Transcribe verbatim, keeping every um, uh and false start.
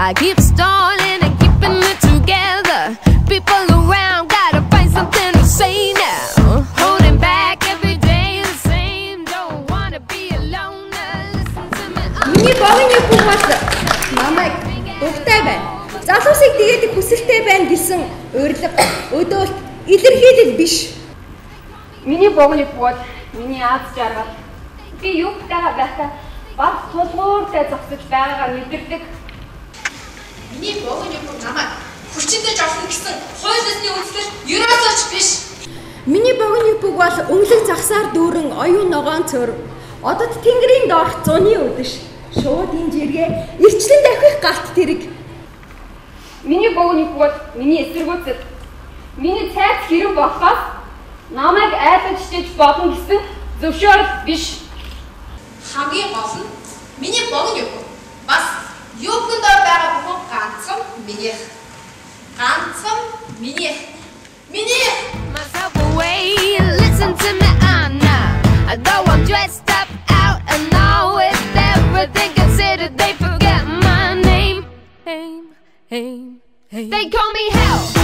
I keep stalling and keeping it together. People around gotta find something to say now. Holding back every day the same. Don't wanna be alone. Listen to me. Миний богино хүмүүс намайг дуртай байна. Залуусыг дээдэг хүсэлтэй байна гэсэн урилга өдөөлт илэрхийлэл биш. Миний богино бод миний аз жаргал би юутай байхаа баг тулгууртай зогсож байгаагаа мэдэрдэг. Миний богино бод намайг хүчтэй жавхна гэсэн хуулиусны үндслэл ерөөсөөч биш. Миний богино бод бол өнгөлөг загсаар дүүрэн оюун ногоон цор одод тэнгэрийн доорх зуны өдөш шууд энэ жиргээ эрчлэн давхих галт тэрэг. Миний богино бод миний эсэргүүцэд миний цайц хэрэг болохоос намайг айдаж чиж болно гэсэн зөвшөөрөл биш. Хамгийн гол нь миний богино бод бас юунд байгаа бүхэн ганцхан минийх. Ганцхан минийх. Минийх. Myself away, listen to me, I'm not. Though I'm dressed up out and all with everything considered, they forget my name. Hey, hey, hey. They call me hell.